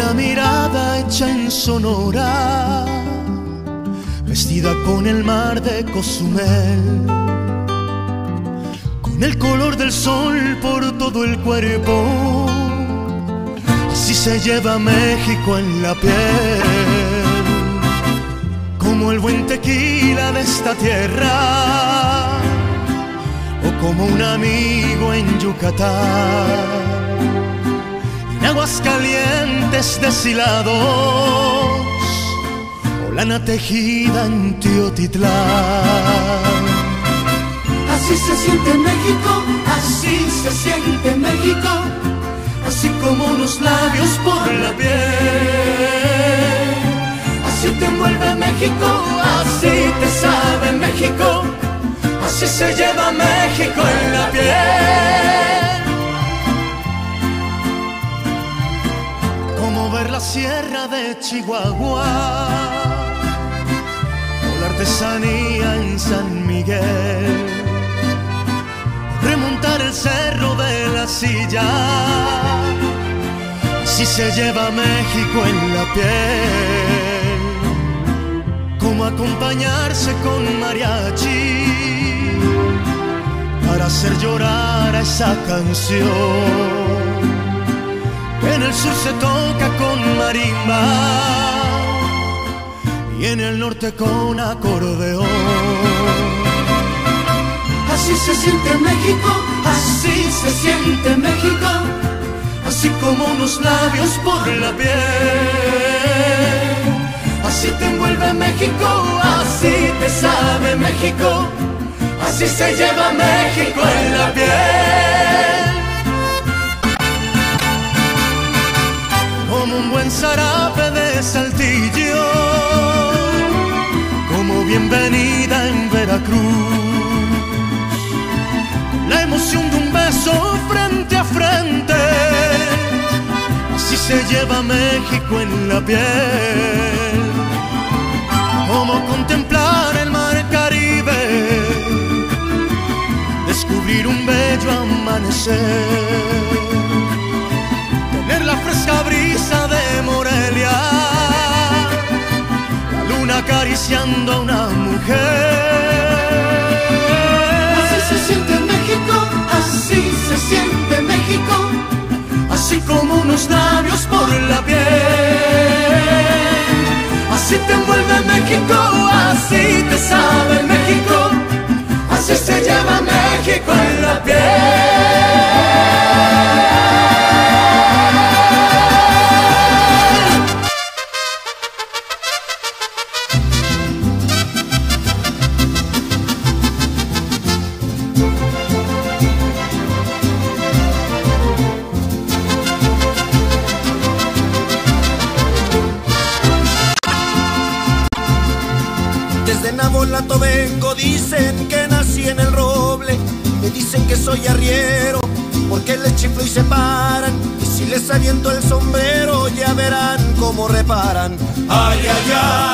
la mirada hecha en Sonora, vestida con el mar de Cozumel, con el color del sol por todo el cuerpo. Así se lleva México en la piel, como el buen tequila de esta tierra, o como un amigo en Yucatán. En Aguascalientes deshilados, o lana tejida en Teotitlán. Así se siente México, así se siente México, así como unos labios por la piel. Así te envuelve México, así te sabe México, así se lleva México en la piel. Como ver la sierra de Chihuahua, o la artesanía en San Miguel, remontar el cerro de la Silla. Así se lleva México en la piel, como acompañarse con mariachi para hacer llorar a esa canción que en el sur se toca con marimba y en el norte con acordeón. Así se siente México, así se siente México, así como unos labios por la piel. Así te envuelve México, así te sabe México, así se lleva México en la piel. Como un buen zarape de Saltillo, como bienvenida en Veracruz, la emoción de un beso frente a frente. Así se lleva México en la piel, como contemplar el mar Caribe, descubrir un bello amanecer, tener la fresca brisa de Morelia, la luna acariciando a una mujer. Así se siente México, así se siente México, así como unos labios por la piel. Así te envuelve México, así te sabe México, así se lleva México en la piel. Desde Nabolato vengo, dicen que nací en el roble, me dicen que soy arriero, porque les chiflo y se paran, y si les aviento el sombrero ya verán cómo reparan. Ay, ay,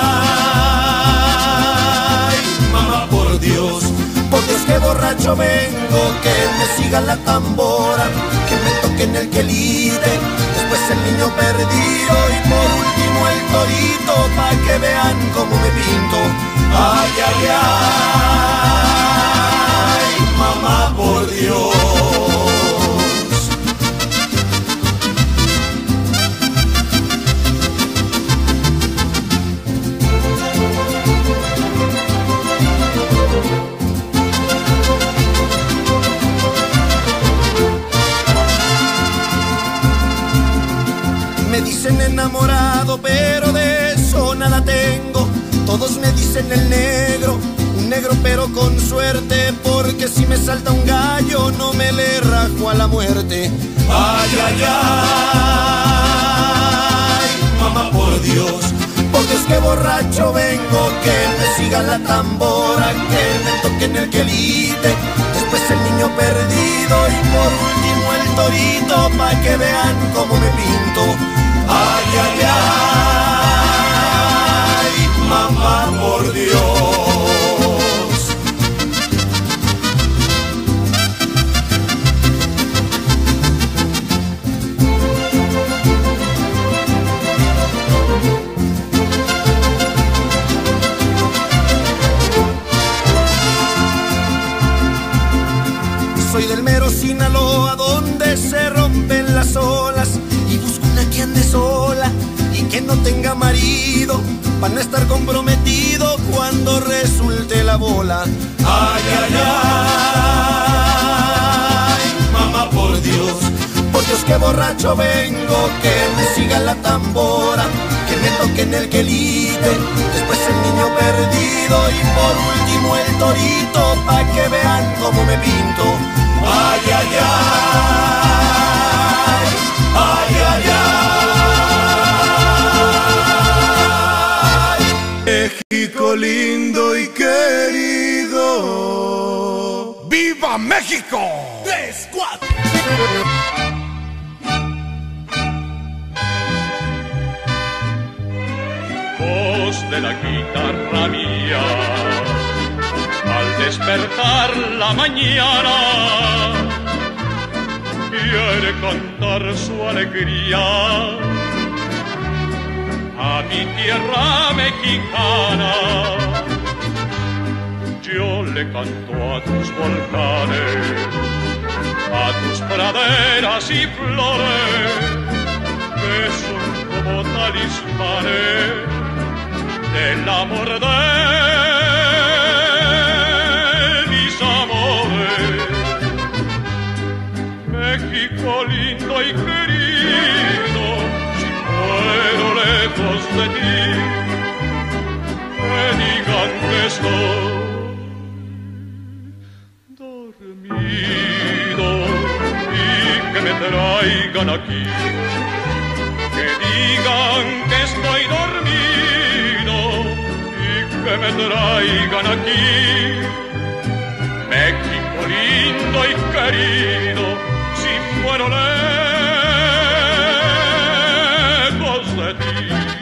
ay, mamá, por Dios que borracho vengo, que me siga la tambora, que me toquen el quelite, después el niño perdido y por último el torito, pa' que vean cómo me pinto. Ay, ay, ay, mamá, por Dios. Me dicen enamorado, pero de eso nada tengo. Todos me dicen el negro, un negro pero con suerte, porque si me salta un gallo no me le rajo a la muerte. Ay, ay, ay, mamá, por Dios que borracho vengo, que me siga la tambora, que me toquen el quelite, después el niño perdido y por último el torito, pa' que vean cómo me pinto. Ay, ay, ay, mamá, por Dios. Soy del mero Sinaloa, donde se rompen las olas, y busco una que ande sola y que no tenga marido, para no estar comprometido cuando resulte la bola. Ay, ay, ay, mamá, por Dios, que borracho vengo, que me siga la tambora, que me toquen el quelite, después el niño perdido y por último el torito, pa' que vean cómo me pinto. Ay, ay, ay, ay, ay, ay. México lindo y querido. ¡Viva México! 3, 4. Voz de la guitarra mía, al despertar la mañana, quiere cantar su alegría a mi tierra mexicana. Yo le canto a tus volcanes, a tus praderas y flores, que son como talismanes del amor de mis amores. México lindo y querido, si muero lejos de ti, que digan que estoy dormido y que me traigan aquí, que digan que estoy dormido, que me traigan aquí. México lindo y querido, si muero lejos de ti.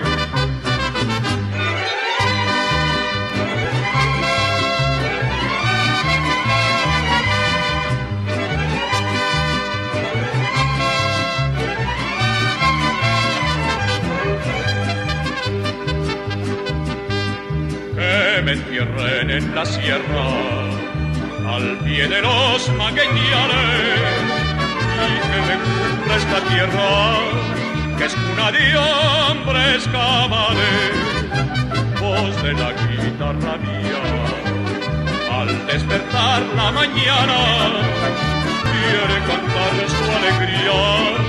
Me entierren en la sierra, al pie de los magueyales, y que me cubra esta tierra, que es cuna de hombres cabales. Voz de la guitarra mía, al despertar la mañana, quiere cantar su alegría